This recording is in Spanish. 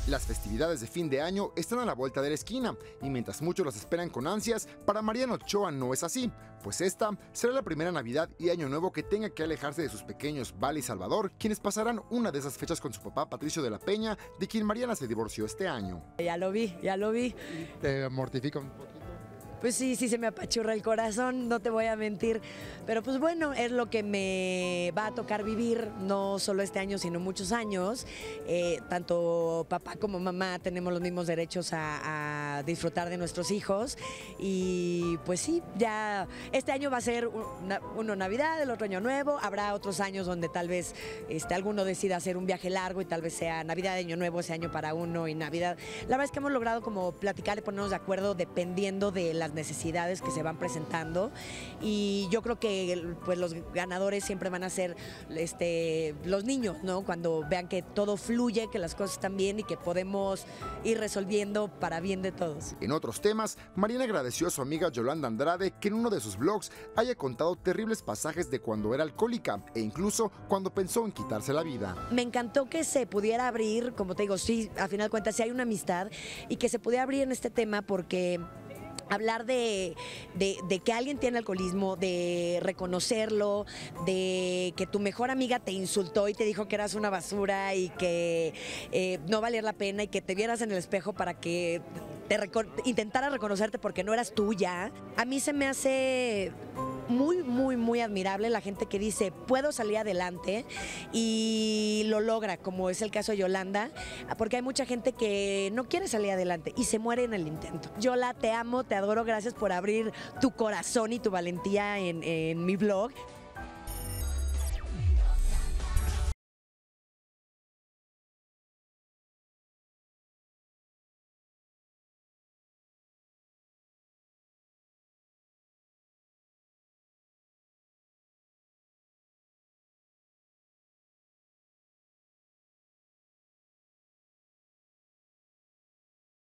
Las festividades de fin de año están a la vuelta de la esquina y mientras muchos las esperan con ansias, para Mariana Ochoa no es así, pues esta será la primera Navidad y Año Nuevo que tenga que alejarse de sus pequeños Val y Salvador, quienes pasarán una de esas fechas con su papá Patricio de la Peña, de quien Mariana se divorció este año. Ya lo vi, ya lo vi. ¿Te mortifica un poquito? Pues sí, sí se me apachurra el corazón, no te voy a mentir, pero pues bueno, es lo que me va a tocar vivir, no solo este año, sino muchos años. Tanto papá como mamá tenemos los mismos derechos a disfrutar de nuestros hijos y pues sí, ya este año va a ser uno Navidad, el otro Año Nuevo, habrá otros años donde tal vez alguno decida hacer un viaje largo y tal vez sea Navidad, Año Nuevo, ese año para uno y Navidad. La verdad es que hemos logrado como platicar y ponernos de acuerdo dependiendo de las necesidades que se van presentando y yo creo que pues los ganadores siempre van a ser los niños, ¿no? Cuando vean que todo fluye, que las cosas están bien y que podemos ir resolviendo para bien de todos. En otros temas, Mariana agradeció a su amiga Yolanda Andrade que en uno de sus blogs haya contado terribles pasajes de cuando era alcohólica e incluso cuando pensó en quitarse la vida. Me encantó que se pudiera abrir, como te digo, sí, a final de cuentas sí hay una amistad y que se pudiera abrir en este tema porque hablar de que alguien tiene alcoholismo, de reconocerlo, de que tu mejor amiga te insultó y te dijo que eras una basura y que no valía la pena y que te vieras en el espejo para que intentara reconocerte porque no eras tú ya. A mí se me hace muy admirable la gente que dice puedo salir adelante y lo logra, como es el caso de Yolanda, porque hay mucha gente que no quiere salir adelante y se muere en el intento. Yola, te amo, te adoro, gracias por abrir tu corazón y tu valentía en mi blog.